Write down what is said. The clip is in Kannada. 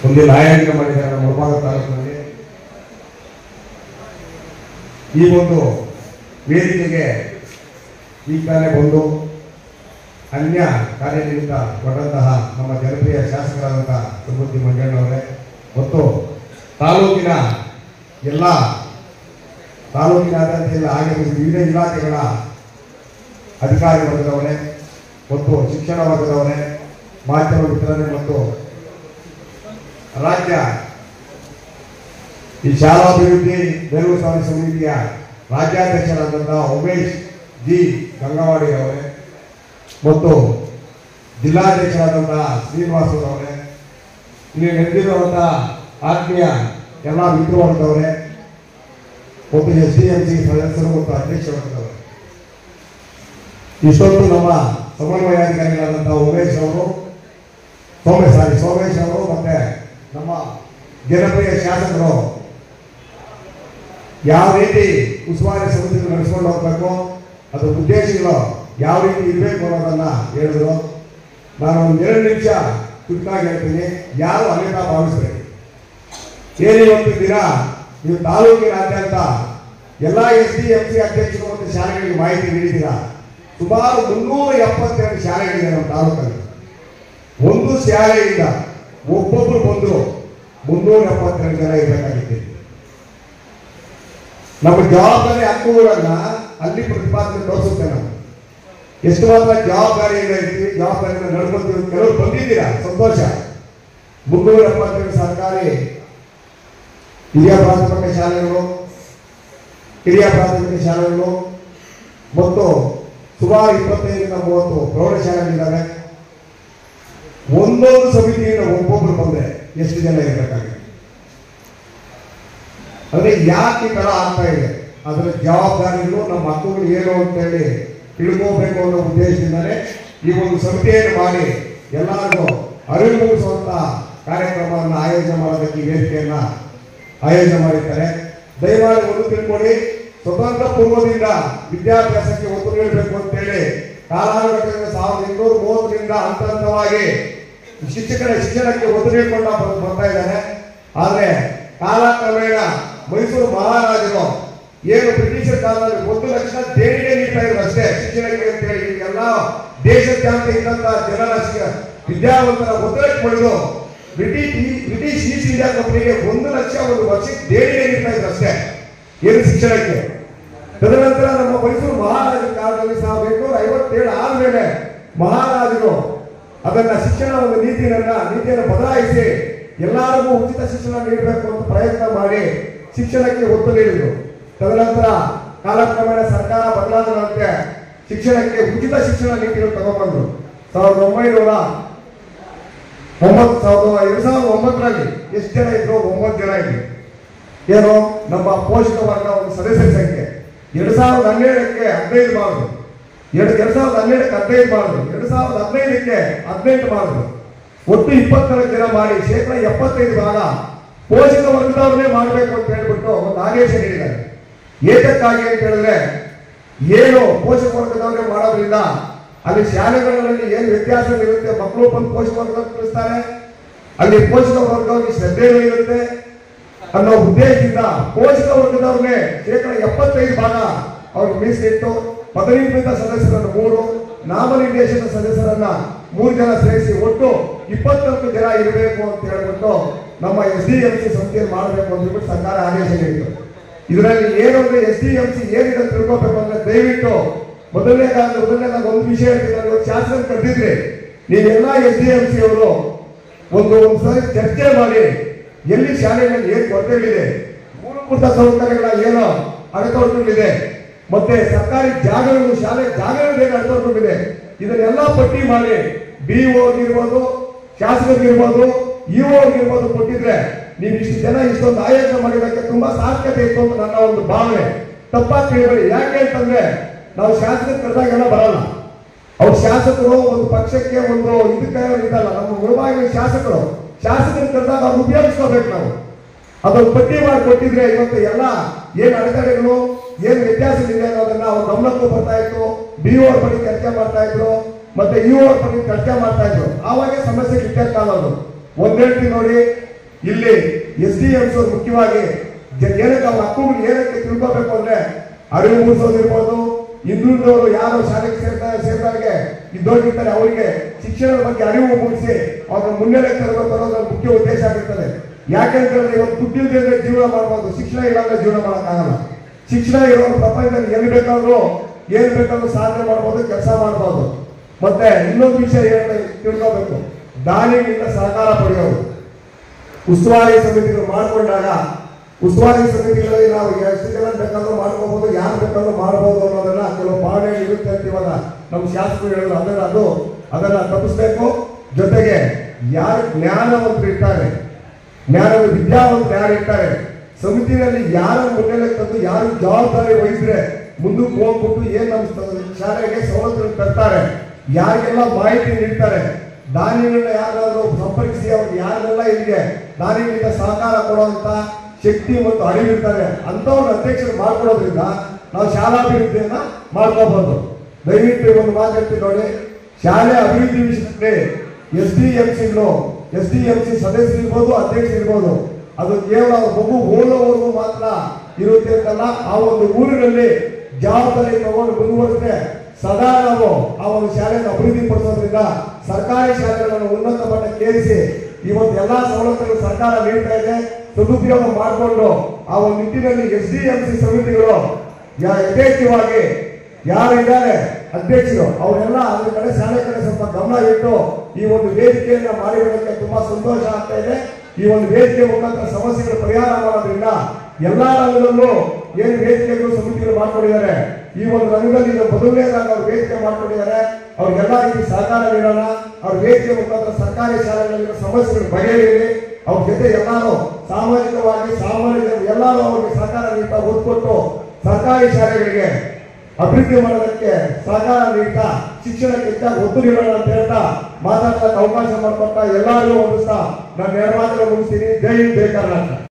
ಒಂದು ಆಯೋಜನೆ ಮಾಡಿದ್ದಾರೆ ನಮ್ಮ ಮುಳಬಾಗಿಲು ತಾಲೂಕಿನಲ್ಲಿ. ಈ ಒಂದು ವೇದಿಕೆಗೆ ಈ ಕಾಲೇ ಬಂದು ಅನ್ಯ ಕಾರ್ಯನಿಮಿತ್ತ ಹೊರಟಂತಹ ನಮ್ಮ ಜನಪ್ರಿಯ ಶಾಸಕರಾದಂತಹ ಸುಮತಿ ಮಂಜಣ್ಣವರೇ ಮತ್ತು ತಾಲೂಕಿನ ಎಲ್ಲ ತಾಲೂಕಿನಾದ್ಯಂತ ಆಗಮಿಸಿದ ವಿವಿಧ ಇಲಾಖೆಗಳ ಅಧಿಕಾರಿ ವರ್ಗದವರೇ ಮತ್ತು ಶಿಕ್ಷಣ ವರ್ಗದವರೇ, ಮಾಧ್ಯಮ ಮಿತ್ರರೇ ಮತ್ತು ರಾಜ್ಯ ಈ ಶಾಲಾಭಿವೃದ್ಧಿ ಬೇಲೂರು ಸ್ವಾಮಿ ಸಮಿತಿಯ ರಾಜ್ಯಾಧ್ಯಕ್ಷರಾದಂತಹ ಉಮೇಶ್ ಜಿ ಗಂಗವಾಡಿ ಅವರೇ ಮತ್ತು ಜಿಲ್ಲಾಧ್ಯಕ್ಷರಾದಂತಹ ಶ್ರೀನಿವಾಸರವರೇ, ಇಲ್ಲಿ ನೆರೆದಿರುವಂತಹ ಆತ್ಮೀಯ ಎಲ್ಲ ಮಿತ್ರವರ್ಗದವರೇ ಮತ್ತು SDMC ಸದಸ್ಯರು ಮತ್ತು ಅಧ್ಯಕ್ಷ ವರ್ಗದವರೇ, ಇಷ್ಟೊಂದು ನಮ್ಮ ಸಮನ್ವಯಾಧಿಕಾರಿಗಳಾದಂತಹ ಉಮೇಶ್ ಅವರು ಸೋಮೇಶ್ ಅವರು ಮತ್ತೆ ನಮ್ಮ ಜನಪ್ರಿಯ ಶಾಸಕರು ಯಾವ ರೀತಿ ಉಸ್ತುವಾರಿ ಸಮಿತಿ ನಡೆಸ್ಕೊಂಡು ಹೋಗ್ಬೇಕು, ಅದು ಉದ್ದೇಶಗಳು ಯಾವ ರೀತಿ ಇರಬೇಕು ಅನ್ನೋದನ್ನ ಹೇಳಿದ್ರು. ನಾನು ಒಂದು 2 ನಿಮಿಷ ಚುರುಕಾಗಿ ಹೇಳ್ತೀನಿ, ಯಾರು ಅನ್ಯತಾ ಭಾವಿಸ್ಬೇಕು. ಇವತ್ತು ದಿನ ನೀವು ತಾಲೂಕಿನಾದ್ಯಂತ ಎಲ್ಲ SDMC ಅಧ್ಯಕ್ಷರು ಮತ್ತು ಶಾಲೆಗಳಿಗೆ ಮಾಹಿತಿ ನೀಡಿದ್ದೀರಾ. ಸುಮಾರು 372 ಶಾಲೆಗಳಿದೆ ನಮ್ಮ ತಾಲೂಕಲ್ಲಿ. ಒಂದು ಶಾಲೆಯಿಂದ ಒಬ್ಬೊಬ್ರು ಬಂದ್ರು 372 ಜನ ಇರಬೇಕಾಗಿತ್ತು. ನಮ್ಮ ಜವಾಬ್ದಾರಿ ಹಕ್ಕುಗಳನ್ನ ಅಲ್ಲಿ ಪ್ರತಿಪಾದನೆ ತೋರಿಸುತ್ತೆ. ನಾವು ಎಷ್ಟು ಮಾತ್ರ ಜವಾಬ್ದಾರಿಯಿಂದ ಇರ್ತೀವಿ, ಜವಾಬ್ದಾರಿಯಿಂದ ನಡ್ಕೊಳ್ತೀವಿ. ಕೆಲವರು ಬಂದಿದ್ದೀರಾ, ಸಂತೋಷ. 372 ಸರ್ಕಾರಿ ಹಿರಿಯ ಪ್ರಾಥಮಿಕ ಶಾಲೆಗಳು, ಕಿರಿಯ ಪ್ರಾಥಮಿಕ ಶಾಲೆಗಳು ಮತ್ತು ಸುಮಾರು 25ರಿಂದ 30 ಪ್ರೌಢಶಾಲೆಗಳಿದ್ದಾವೆ. ಒಂದೊಂದು ಸಮಿತಿಯಿಂದ ಒಬ್ಬೊಬ್ರು ಬಂದ್ರೆ ಎಷ್ಟು ಜನ ಇರಬೇಕಾಗಿದೆ? ಅಂದ್ರೆ ಯಾಕೆ ಈ ತರ ಆಗ್ತಾ ಇದೆ, ಅದರ ಜವಾಬ್ದಾರಿಗಳು ನಮ್ಮ ಹಕ್ಕುಗಳು ಏನು ಅಂತ ಹೇಳಿ ತಿಳ್ಕೋಬೇಕು ಅನ್ನೋ ಉದ್ದೇಶದಿಂದಲೇ ಈ ಒಂದು ಸಮಿತಿಯನ್ನು ಮಾಡಿ ಎಲ್ಲರಿಗೂ ಅರಿವು ಮೂಡಿಸುವಂತ ಕಾರ್ಯಕ್ರಮವನ್ನು ಆಯೋಜನೆ ಮಾಡೋದಕ್ಕೆ ಈ ವೇದಿಕೆಯನ್ನ ಆಯೋಜನೆ ಮಾಡಿದ್ದಾರೆ. ದಯಮಾಡಿ ಒಂದು ತಿಳ್ಕೊಳ್ಳಿ, ಸ್ವತಂತ್ರ ಪೂರ್ವದಿಂದ ವಿದ್ಯಾಭ್ಯಾಸಕ್ಕೆ ಒತ್ತು ನೀಡಬೇಕು ಅಂತೇಳಿ ಕಾಲಾನುಗತದಿಂದ 1830ರಿಂದ ಹಂತ ಹಂತವಾಗಿ ಶಿಕ್ಷಣಕ್ಕೆ ಒತ್ತು ನೀಡಿಕೊಂಡ ಬರ್ತಾ ಇದ್ದಾರೆ. ಆದ್ರೆ ಕಾಲಕ್ರಮೇಣ ಮೈಸೂರು ಮಹಾರಾಜರು ಏನು ಬ್ರಿಟಿಷರ ಕಾಲದಲ್ಲಿ 1 ಲಕ್ಷ ದೇಣಿಗೆ ನೀಡ್ತಾ ಇದ್ರು ಅಷ್ಟೇ ಶಿಕ್ಷಣಕ್ಕೆ ಅಂತ ಹೇಳಿ. ಎಲ್ಲ ದೇಶಾದ್ಯಂತ ಇದ್ದಂತಹ ಜನರ ವಿದ್ಯಾವಂತರ ಒತ್ತಡಕ್ಕೆ ಪಡೆದು ಬ್ರಿಟಿಷ್ ಈಸ್ಟ್ ಇಂಡಿಯಾ ಕಂಪನಿಗೆ 1 ಲಕ್ಷ ಒಂದು ವರ್ಷಕ್ಕೆ ದೇಣಿಗೆ ನೀಡ್ತಾ ಇದ್ರು ಅಷ್ಟೇ ಏನು ಶಿಕ್ಷಣಕ್ಕೆ. ತದನಂತರ ನಮ್ಮ ಮೈಸೂರು ಮಹಾರಾಜರ ಕಾಲದಲ್ಲಿ 1857 ಆದ್ಮೇಲೆ ಮಹಾರಾಜರು ಅದನ್ನ ಶಿಕ್ಷಣ ಒಂದು ನೀತಿಯನ್ನು ಬದಲಾಯಿಸಿ ಎಲ್ಲರಿಗೂ ಉಚಿತ ಶಿಕ್ಷಣ ನೀಡಬೇಕು ಅಂತ ಪ್ರಯತ್ನ ಮಾಡಿ ಶಿಕ್ಷಣಕ್ಕೆ ಒತ್ತು ನೀಡಿದ್ರು. ತದನಂತರ ಕಾಲಕ್ರಮೇಣ ಸರ್ಕಾರ ಬದಲಾದಂತೆ ಶಿಕ್ಷಣಕ್ಕೆ ಉಚಿತ ಶಿಕ್ಷಣ ನೀತಿಗಳು ತಗೊಂಡ್ಬಂದ್ರು. 2009ರಲ್ಲಿ ಎಷ್ಟು ಜನ ಇದ್ರು? 9 ಜನ ಇದ್ರು. ಏನು ನಮ್ಮ ಪೋಷಕ ವರ್ಗ ಒಂದು ಸದಸ್ಯರ ಸಂಖ್ಯೆ 2012ಕ್ಕೆ 15 ಮಾಡಿದ್ರು, 2012ಕ್ಕೆ 15 ಮಾಡಿದ್ರು, 2015ಕ್ಕೆ 18 ಮಾಡಿದ್ರು. ಒಟ್ಟು 24 ಜನ ಮಾಡಿ 75% ಭಾಗ ಪೋಷಕ ವರ್ಗದವ್ರನ್ನೇ ಮಾಡಬೇಕು ಅಂತ ಹೇಳ್ಬಿಟ್ಟು ಒಂದು ಆದೇಶ ನೀಡಿದ್ದಾರೆ. ಏತಕ್ಕಾಗಿ ಅಂತ ಹೇಳಿದ್ರೆ, ಏನು ಪೋಷಕ ವರ್ಗದವ್ರನ್ನೇ ಮಾಡೋದ್ರಿಂದ ಅಲ್ಲಿ ಶಾಲೆಗಳಲ್ಲಿ ಏನು ವ್ಯತ್ಯಾಸ ಇರುತ್ತೆ, ಮಕ್ಕಳು ಬಂದು ಪೋಷಕ ವರ್ಗದವ್ರು ಕಳಿಸ್ತಾರೆ, ಅಲ್ಲಿ ಪೋಷಕ ವರ್ಗದವ್ರಿಗೆ ಶ್ರದ್ಧೆಗಳು ಇರುತ್ತೆ ಅನ್ನೋ ಉದ್ದೇಶದಿಂದ ಪೋಷಕ ವರ್ಗದವ್ರನ್ನೇ 75% ಭಾಗ ಅವ್ರಿಗೆ ಮೀಸಲಿಟ್ಟು ಪದವೀಕೃತ ಸದಸ್ಯರನ್ನು 3, ನಾಮನಿರ್ದೇಶನ ಸದಸ್ಯರನ್ನ 3 ಜನ ಸೇರಿಸಿ ಒಟ್ಟು 24 ಜನ ಇರಬೇಕು ಅಂತ ಹೇಳ್ಬಿಟ್ಟು ನಮ್ಮ SDMC ಸಂಸ್ಥೆಯಲ್ಲಿ ಮಾಡಬೇಕು ಅಂತ ಹೇಳ್ಬಿಟ್ಟು ಸರ್ಕಾರ ಆದೇಶ ನೀಡಿತು. ಇದರಲ್ಲಿ ಏನು ಅಂದ್ರೆ SDMC ಏನಿದೆ ತಿಳ್ಕೋಬೇಕು ಅಂದ್ರೆ ದಯವಿಟ್ಟು ಮೊದಲನೇದಾಗಿ ಒಂದು ವಿಷಯ ಹೇಳ್ತೀನಿ. ಶಾಸನ ಕರೆದಿದ್ರೆ ನೀವೆಲ್ಲ SDMC ಅವರು ಒಂದು ಸರಿ ಚರ್ಚೆ ಮಾಡಿ ಎಲ್ಲಿ ಶಾಲೆಗಳಲ್ಲಿ ಏನು ಕೊರತೆಗಳಿದೆ, ಮೂಲಭೂತ ಸೌಕರ್ಯಗಳ ಏನು ಅಡೆತಡೆಗಳಿದೆ, ಮತ್ತೆ ಸರ್ಕಾರಿ ಜಾಗಗಳು ಶಾಲೆ ಜಾಗಗಳು ಏನು ಅಡೆತಡೆಗಳಿದೆ, ಇದನ್ನೆಲ್ಲ ಪಟ್ಟಿ ಮಾಡಿ BO ಇರ್ಬೋದು, ಶಾಸಕರಿಗಿರ್ಬೋದು, EO ಇರ್ಬೋದು ಕೊಟ್ಟಿದ್ರೆ ನೀವು ಇಷ್ಟು ಜನ ಇಷ್ಟೊಂದು ಆಯೋಜನೆ ಮಾಡಿರೋದಕ್ಕೆ ತುಂಬಾ ಸಾರ್ಥಕತೆ ಇತ್ತು ಅಂತ ನನ್ನ ಒಂದು ಭಾವನೆ. ತಪ್ಪಾಗಿ ತಿಳಿಬೇಡಿ. ಯಾಕೆ ಅಂತಂದ್ರೆ ನಾವು ಶಾಸಕರು ಕರೆದಾಗೆಲ್ಲ ಬರಲ್ಲ. ಅವ್ರ ಶಾಸಕರು ಒಂದು ಪಕ್ಷಕ್ಕೆ ಒಂದು ಇದಕ್ಕೆ ಇದಲ್ಲ. ನಮ್ಮ ಮುಳಬಾಗಿಲಿನ ಶಾಸಕರು ಕರೆದಾಗ ಅವ್ರು ಉಪಯೋಗಿಸ್ಕೋಬೇಕು. ನಾವು ಅದೊಂದು ಪಟ್ಟಿ ಮಾಡಿ ಕೊಟ್ಟಿದ್ರೆ ಇವತ್ತು ಎಲ್ಲ ಏನು ಅಡೆತಡೆಗಳು ಏನು ವ್ಯತ್ಯಾಸವಿದೆ ಅನ್ನೋದನ್ನ ಅವ್ರ ಗಮನಕ್ಕೂ ಬರ್ತಾ ಇತ್ತು. BO ಅವ್ರ ಬಗ್ಗೆ ಚರ್ಚೆ ಮಾಡ್ತಾ ಇದ್ರು, ಮತ್ತೆ EO ಅವ್ರ ಬಗ್ಗೆ ಚರ್ಚೆ ಮಾಡ್ತಾ ಇದ್ರು. ಆವಾಗ ಸಮಸ್ಯೆ ಇತ್ಯರ್ಥ ಆಗೋದು. ಒಂದ್ ಹೇಳ್ತೀನಿ ನೋಡಿ, ಇಲ್ಲಿ SDMs ಮುಖ್ಯವಾಗಿ ಏನಕ್ಕೆ ಅವ್ರ ಹಕ್ಕುಗಳು ಏನಕ್ಕೆ ತಿಳ್ಕೋಬೇಕು ಅಂದ್ರೆ ಅರಿವು ಮೂಡಿಸೋದಿರ್ಬೋದು, ಹಿಂದುಳಿದವರು ಯಾರು ಶಾಲೆಗೆ ಸೇರಿದಾಗೆ ಇದ್ದೋಗಿರ್ತಾರೆ ಅವರಿಗೆ ಶಿಕ್ಷಣದ ಬಗ್ಗೆ ಅರಿವು ಮೂಡಿಸಿ ಅವ್ರ ಮುನ್ನೆಲೆ ತರೋದ್ರ ಮುಖ್ಯ ಉದ್ದೇಶ ಆಗಿರ್ತದೆ. ಯಾಕೆಂತಂದ್ರೆ ಇವತ್ತು ದುಡ್ಡಿಲ್ಲದೆ ಜೀವನ ಮಾಡ್ಬೋದು, ಶಿಕ್ಷಣ ಇಲ್ಲಾಂದ್ರೆ ಜೀವನ ಮಾಡೋಕ್ಕಾಗಲ್ಲ. ಶಿಕ್ಷಣ ಇರೋರು ಪ್ರಪಂಚದಲ್ಲಿ ಎಲ್ಲಿ ಬೇಕಾದ್ರೂ ಏನ್ ಬೇಕಾದ್ರೂ ಸಾಧನೆ ಮಾಡ್ಬೋದು, ಕೆಲಸ ಮಾಡ್ಬೋದು. ಮತ್ತೆ ಇನ್ನೊಂದು ವಿಷಯ ತಿಳ್ಕೋಬೇಕು, ದಾನಿಗಳಿಂದ ಸಹಕಾರ ಪಡೆಯೋದು. ಉಸ್ತುವಾರಿ ಸಮಿತಿಗಳು ಮಾಡ್ಕೊಂಡಾಗ ಉಸ್ತುವಾರಿ ಸಮಿತಿಗಳಲ್ಲಿ ನಾವು ಎಷ್ಟು ಜನ ಬೇಕಾದ್ರೂ ಮಾಡ್ಕೋಬಹುದು, ಯಾರು ಬೇಕಾದ್ರೂ ಮಾಡಬಹುದು ಅನ್ನೋದನ್ನ ಕೆಲವು ಭಾವನೆ ಇರುತ್ತೆ ಅಂತ ಇವಾಗ ನಮ್ಮ ಶಾಸಕರು ಹೇಳಿದ್ರು. ಅದನ್ನ ತಪ್ಪಿಸ್ಬೇಕು. ಜೊತೆಗೆ ಯಾರು ಜ್ಞಾನವಂತರು ಇರ್ತಾರೆ, ವಿದ್ಯಾವಂತರು ಯಾರು ಇರ್ತಾರೆ, ಸಮಿತಿನಲ್ಲಿ ಯಾರ ಮುನ್ನೆಲೆ ತಂದು ಯಾರು ಜವಾಬ್ದಾರಿ ವಹಿಸಿದ್ರೆ ಮುಂದಕ್ಕೆ ಹೋಗ್ಬಿಟ್ಟು ಏನ್ ನಮ್ಮ ಶಾಲೆಗೆ ಸವಲತ್ತುಗಳು ತರ್ತಾರೆ, ಯಾರಿಗೆಲ್ಲ ಮಾಹಿತಿ ನೀಡ್ತಾರೆ, ದಾನಿಗಳನ್ನ ಯಾರಾದ್ರೂ ಸಂಪರ್ಕಿಸಿ ಅವ್ರಿಗೆ ಯಾರೆಲ್ಲ ಇಲ್ಲಿಗೆ ದಾನಿಗಳಿಂದ ಸಹಕಾರ ಕೊಡುವಂತ ಶಕ್ತಿ ಮತ್ತು ಅರಿವಿರ್ತಾರೆ ಅಂತವ್ರ ಅಧ್ಯಕ್ಷರು ಮಾಡ್ಕೊಡೋದ್ರಿಂದ ನಾವು ಶಾಲಾಭಿವೃದ್ಧಿಯನ್ನ ಮಾಡ್ಕೋಬಹುದು. ದಯವಿಟ್ಟು ಒಂದು ಮಾತಾಡ್ತೀವಿ ನೋಡಿ, ಶಾಲೆ ಅಭಿವೃದ್ಧಿ ವಿಷಯಕ್ಕೆ SDMC ಸದಸ್ಯರು ಇರ್ಬೋದು, ಅಧ್ಯಕ್ಷರು ಇರ್ಬೋದು, ಅದು ಕೇವಲ ಮಗು ಓದೋವರೆಗೂ ಮಾತ್ರ ಇರುತ್ತೆ ಅಂತಲ್ಲ. ಆ ಒಂದು ಊರಿನಲ್ಲಿ ಜವಾಬ್ದಾರಿ ತಗೊಂಡು ಮುಂದುವರೆದ್ರೆ ಸದಾ ನಾವು ಆ ಒಂದು ಶಾಲೆಯನ್ನು ಅಭಿವೃದ್ಧಿ ಪಡಿಸೋದ್ರಿಂದ ಸರ್ಕಾರಿ ಶಾಲೆಗಳನ್ನು ಉನ್ನತ ಮಟ್ಟಕ್ಕೇರಿಸಿ ಇವತ್ತು ಎಲ್ಲಾ ಸವಲತ್ತುಗಳು ಸರ್ಕಾರ ನೀಡ್ತಾ ಇದೆ. ಸದುಪಯೋಗ ಮಾಡಿಕೊಂಡು ಆ ಒಂದು ನಿಟ್ಟಿನಲ್ಲಿ SDMC ಸಮಿತಿಗಳು ಯಥೇಚ್ಛವಾಗಿ ಯಾರಿದ್ದಾರೆ ಅಧ್ಯಕ್ಷರು ಅವರೆಲ್ಲ ಅದ್ರ ಕಡೆ ಶಾಲೆ ಕಡೆ ಸ್ವಲ್ಪ ಗಮನ ಇಟ್ಟು ಈ ಒಂದು ವೇದಿಕೆಯನ್ನ ಮಾಡಿರೋದಕ್ಕೆ ತುಂಬಾ ಸಂತೋಷ ಆಗ್ತಾ ಇದೆ. ಈ ಒಂದು ವೇದಿಕೆ ಮುಖಾಂತರ ಸಮಸ್ಯೆಗಳು ಪರಿಹಾರ ಮಾಡೋದ್ರಿಂದ ಎಲ್ಲಾ ರಂಗದಲ್ಲೂ ಏನು ವೇದಿಕೆಗಳು ಸಮಿತಿಗಳು ಮಾಡ್ಕೊಂಡಿದ್ದಾರೆ, ಈ ಒಂದು ರಂಗದಲ್ಲಿ ಮೊದಲನೇದಾಗ ಅವ್ರು ವೇದಿಕೆ ಮಾಡ್ಕೊಂಡಿದ್ದಾರೆ. ಅವ್ರಿಗೆಲ್ಲ ರೀತಿ ಸಹಕಾರ ನೀಡೋಣ. ಅವ್ರ ವೇದಿಕೆ ಮುಖಾಂತರ ಸರ್ಕಾರಿ ಶಾಲೆಗಳಲ್ಲಿರೋ ಸಮಸ್ಯೆಗಳು ಬಗೆಹರಿಯಲಿ. ಅವ್ರ ಜೊತೆ ಎಲ್ಲರೂ ಸಾಮಾಜಿಕವಾಗಿ ಸಾಮಾನ್ಯ ಎಲ್ಲರೂ ಅವ್ರಿಗೆ ಸಹಕಾರ ನೀಡ್ತಾ ಒತ್ತು ಸರ್ಕಾರಿ ಶಾಲೆಗಳಿಗೆ ಅಭಿವೃದ್ಧಿ ಮಾಡೋದಕ್ಕೆ ಸಹಕಾರ ನೀಡ್ತಾ ಶಿಕ್ಷಣಕ್ಕೆ ಹೆಚ್ಚಾಗಿ ಒತ್ತು ನೀಡೋಣ ಅಂತ ಹೇಳ್ತಾ ಮಾತಾಡೋದಕ್ಕೆ ಅವಕಾಶ ಮಾಡಿಕೊಟ್ಟ ಎಲ್ಲರಿಗೂ ಹೊಂದಿಸ್ತಾ ನಾನು 2 ಮಾತುಗಳು ಮುಗಿಸ್ತೀನಿ. ಜೈ ಹಿಂದ್, ಜೈ ಕರ್ನಾಟಕ.